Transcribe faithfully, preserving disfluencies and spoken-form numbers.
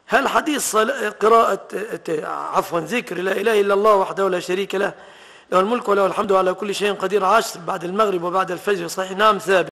هل حديث قراءة عفوا ذكر لا إله إلا الله وحده لا شريك له له الملك وله الحمد على كل شيء قدير عشر بعد المغرب وبعد الفجر صحيح؟ نعم ثابت.